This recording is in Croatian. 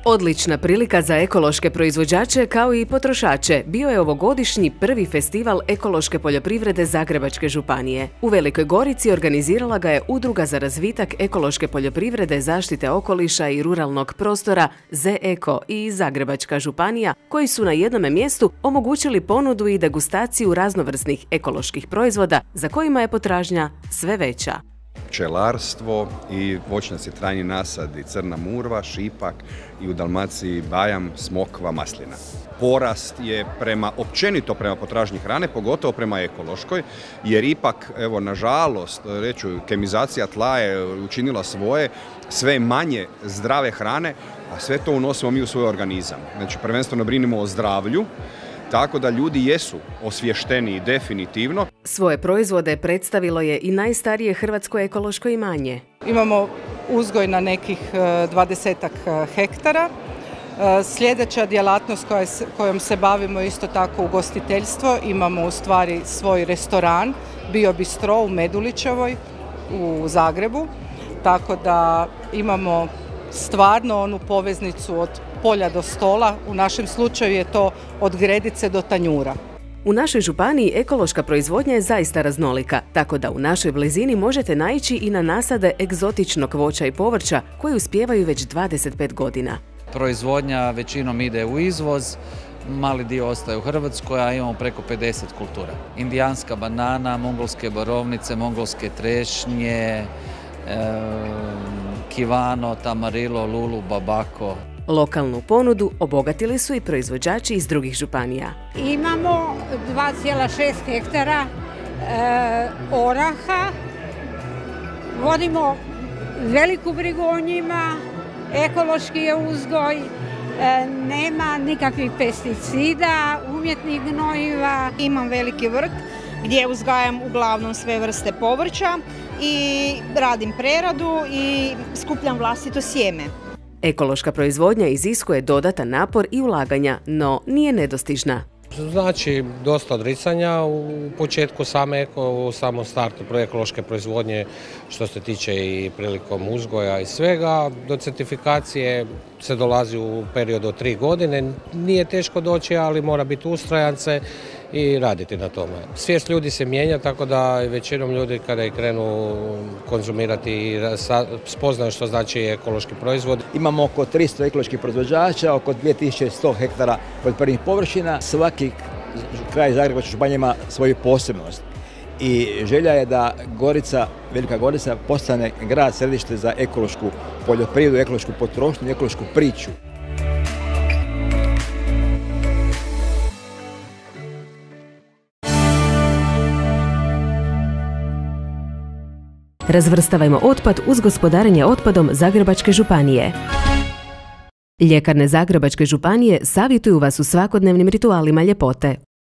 Odlična prilika za ekološke proizvođače kao i potrošače bio je ovogodišnji prvi festival ekološke poljoprivrede Zagrebačke županije. U Velikoj Gorici organizirala ga je Udruga za razvitak ekološke poljoprivrede, zaštite okoliša i ruralnog prostora ZEKO i Zagrebačka županija, koji su na jednome mjestu omogućili ponudu i degustaciju raznovrsnih ekoloških proizvoda za kojima je potražnja sve veća. Pčelarstvo i voćnjaci, trajni nasadi, crna murva, šipak i u Dalmaciji bajam, smokva, maslina. Porast je općenito prema potražnji hrane, pogotovo prema ekološkoj, jer ipak, evo, nažalost, reću, kemizacija tla je učinila svoje, sve manje zdrave hrane, a sve to unosimo mi u svoj organizam. Znači, prvenstveno brinimo o zdravlju, tako da ljudi jesu osvješteniji definitivno. Svoje proizvode predstavilo je i najstarije hrvatsko ekološko imanje. Imamo uzgoj na nekih 20-ak hektara. Sljedeća djelatnost kojom se bavimo isto tako ugostiteljstvo. Imamo u stvari svoj restoran, Biobistro u Medulićevoj u Zagrebu. Tako da imamo stvarno onu poveznicu od polja do stola, u našem slučaju je to od gredice do tanjura. U našoj županiji ekološka proizvodnja je zaista raznolika, tako da u našoj blizini možete naići i na nasade egzotičnog voća i povrća koji uspijevaju već 25 godina. Proizvodnja većinom ide u izvoz, mali dio ostaje u Hrvatskoj, a imamo preko 50 kultura. Indijanska banana, mongolske borovnice, mongolske trešnje, kivano, tamarilo, lulu, babako. Lokalnu ponudu obogatili su i proizvođači iz drugih županija. Imamo 2,6 hektara oraha, vodimo veliku brigu o njima, ekološki je uzgoj, nema nikakvih pesticida, umjetnih gnojiva. Imam veliki vrt gdje uzgajam uglavnom sve vrste povrća i radim preradu i skupljam vlastito sjeme. Ekološka proizvodnja iziskuje dodatan napor i ulaganja, no nije nedostižna. Znači dosta odricanja u početku u samom startu ekološke proizvodnje, što se tiče i prilikom uzgoja i svega. Do certifikacije se dolazi u periodu od 3 godine. Nije teško doći, ali mora biti ustrajan se i raditi na tome. Svijest ljudi se mijenja, tako da većinom ljudi kada i krenu konzumirati i spoznaju što znači ekološki proizvod. Imamo oko 300 ekoloških proizvođača, oko 2100 hektara poljoprivrednih površina. Svaki kraj Zagrebačke županije ima svoju posebnost. I želja je da Velika Gorica postane grad središte za ekološku poljoprivredu, ekološku potrošnju i ekološku priču. Razvrstavajmo otpad uz gospodarenje otpadom Zagrebačke županije. Ljekarne Zagrebačke županije savjetuju vas u svakodnevnim ritualima ljepote.